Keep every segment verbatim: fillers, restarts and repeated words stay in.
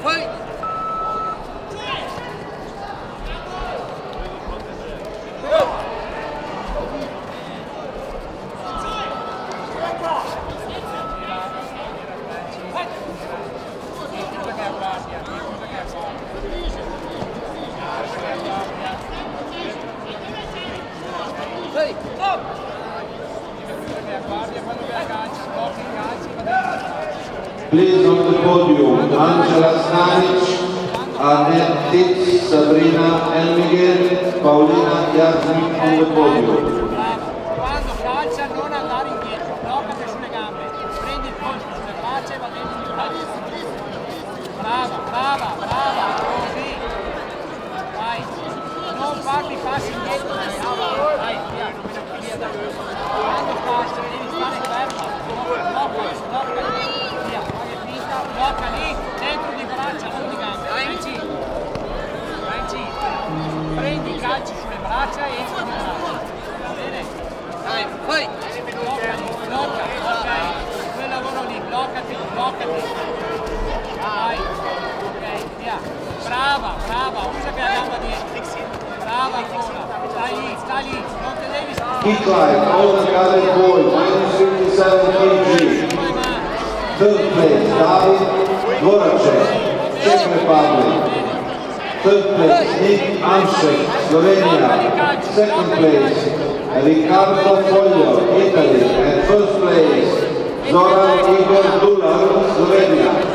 Please on the podium, Angela Stanic, Annette Titz, Sabrina Elmigel, Paolina Yasmin on the podium. Quando calcia non andare indietro, bloccati sulle gambe, prendi il colpo sulle braccia e va dentro il braccio. Brava, brava, brava, così. Vai, non farti passi indietro, vai, via, via da qui. Quando calcia devi stare ferma, blocca, blocca lì, via, fai finta, blocca lì, dentro di braccia, non di gambe, vai in G, vai in G, prendi i calci sulle braccia e entri di braccia, va bene? Dai, vai, blocca lì, blocca, ok, quel lavoro lì, bloccati, bloccati, vai, ok, via, brava, brava, usa che la gamba dietro, brava ancora, stai lì, stai lì, non te devi stare. Keep line, all the guided boy, minus fifty-seven kilograms. Third place, David Dvoracek, Czech Republic. Third place, Nick Amšek, Slovenia. Second place, Riccardo Foglio, Italy. And first place, Zoran Igor Dular, Slovenia.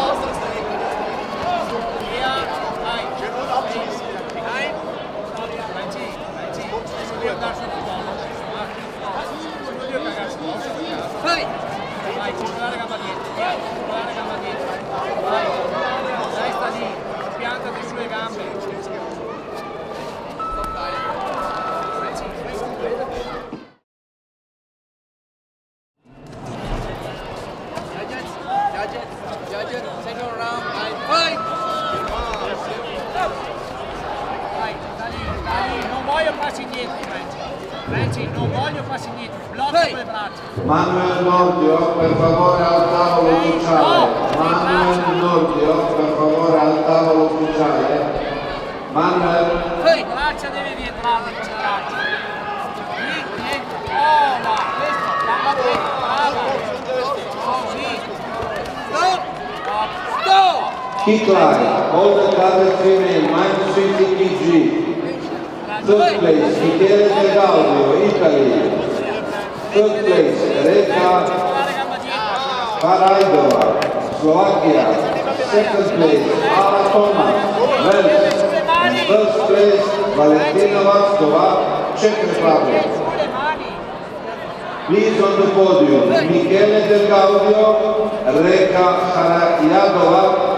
Vai! Vai, circolare gamba dietro, vai, circolare gamba dietro, vai, dai sta lì, piantati sulle gambe. Judges, judges, judges, second round, vai, vai! Vai, sta lì, sta lì, non voglio passi indietro, Franci. Franci, non voglio passi indietro, blocca con le braccia. Manuel Nordio, per favore al tavolo ufficiale. Manuel Nordio, per favore al tavolo ufficiale. Manuel. Le braccia devi rientrare, le braccia. Lì, dentro. Oh, ma questo, gamba dentro, brava. Così. Stop. Stop. Kick line, all the guarded female, minus fifty kilograms. Third place, Michele Del Gaudio, Italy. Third place, Reka Karajdova, Slovakia. Second place, Ala Tomas, Wales. And first place, Valentina Vaskova, Czech Republic. Please on the podium, Michele Del Gaudio, Reka Karajdova,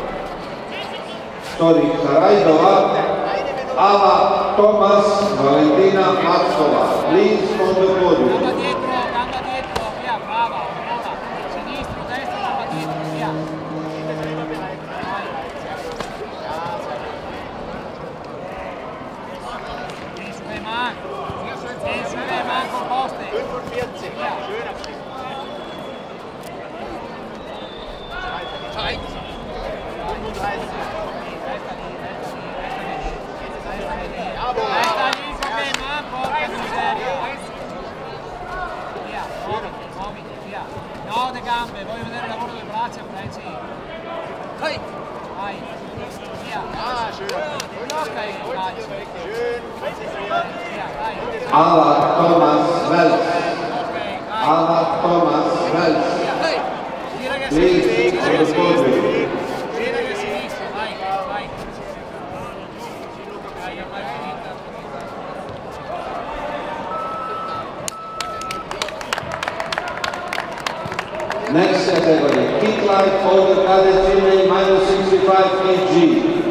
sorry, Karajdova, Ala Tomas, Valentina Vaskova. Please on the podium. Gamba dietro, gamba dietro, via, brava, brava. Sinistro, destro, gamba dietro, via. Vieni sulle mani, vieni sulle mani composte. Via. Vai. Resta lì con le mani, porca miseria. Via, muoviti, muoviti, via. No, le gambe, voglio vedere il lavoro delle braccia, Franci. Vai, vai, via. Ah, blocca il calcio. Via, vai. Ala Tomas Wels. Ok, vai. Ala Tomas Wels. Vai. Gira che Please, sinistra, gira on che the podium. sinistra. Gira che sinistra, vai, vai. Vai, vai, finita. Next category, kick line for the cadet female minus sixty-five kilograms.